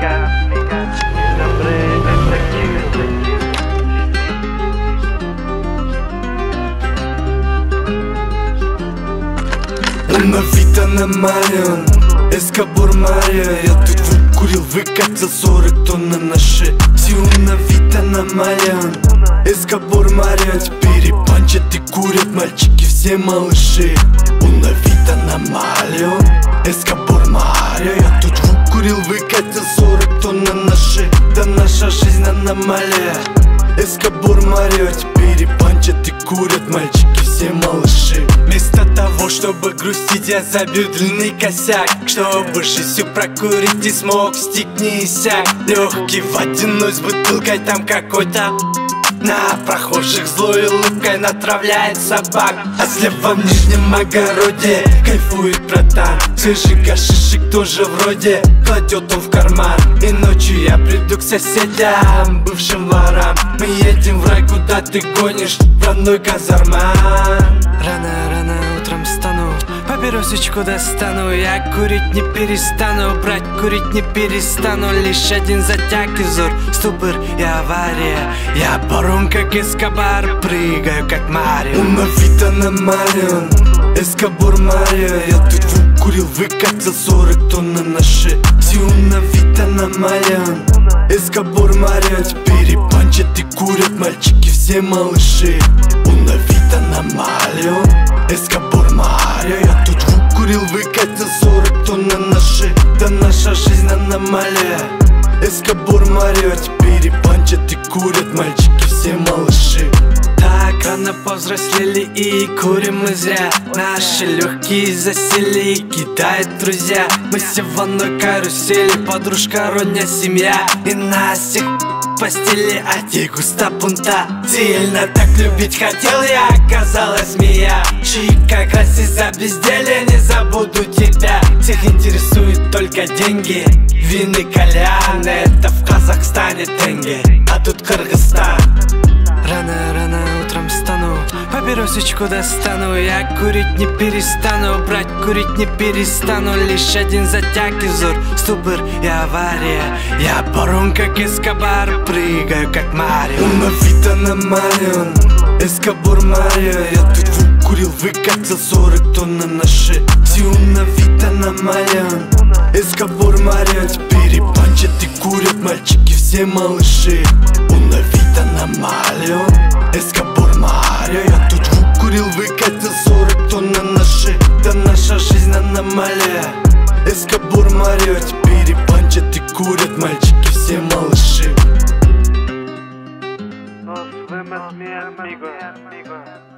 На вид аномалион, Эскобар Мария. Я тут выкурил, выкатил 40 тонн на наши. Сил на вид аномалион, Эскобар Мария. Теперь и панчат и курят мальчики, все малыши. Он на вид аномалион, Эскобар Мария. Я тут выкурил, выкатил 40 тонн на наши. Да наша жизнь аномалия, Эскобар Мария. Теперь и панчат и курят мальчики, все малыши. Вместо того, чтобы грустить, я забью длинный косяк, чтобы жизнью прокурить не смог, стик не иссяк. Легкий водяной с бутылкой, там какой-то на прохожих злой улыбкой натравляет собак. А слева в нижнем огороде кайфует братан. Свежий гашишек тоже вроде кладет он в карман. И ночью я приду к соседям, бывшим ворам. Мы едем в рай, куда ты гонишь, родной казарман. Рано утром встану, папиросочку достану. Я курить не перестану, брать курить не перестану. Лишь один затяг и взор, ступор и авария. Я пором как Эскобар, прыгаю как Марио. Он на вид аномалион, Эскобар Мария. Я тут выкурил, выкатил 40 тонн на наши. Сил на вид аномалион, Эскобар Мария. Теперь и панчат и курят мальчики, все малыши. Он на вид аномалион, Эскобар Мария. Я тут выкурил, выкатил 40 тонн на наши. Да наша жизнь аномалия, Эскобар Мария. Теперь и панчат и курят мальчики, все малыши. Так рано повзрослели и курим мы зря. Наши легкие засели и кидают друзья. Мы все в одной карусели, подружка, родня, семья. И нас всех в постели, а дегуста пунта. Сильно так любить хотел я, оказалась змея. Чика, красись за безделье, не забуду тебя. Всех интересует только деньги, вины, кальян. Это в Казахстане тенге, а тут Кыргызстан. Рано утром встану, папиросочку достану. Я курить не перестану, брать курить не перестану. Лишь один затяг и взор, ступор и авария. Я пором как Эскобар, прыгаю как Марио. Он на вид аномалион, Эскобар Мария. Я тут выкурил, выкатил 40 тонн на наши. Сил на вид аномалион, Эскобар Мария. Теперь и панчат и курят мальчики, все малыши. Он на вид аномалион, Эскобар Мария. Я тут выкурил, выкатил 40 тонн на наши. Да наша жизнь аномалия, Эскобар Мария. Теперь и панчат и курят мальчики, все малыши. Nos vemos, mi amigo.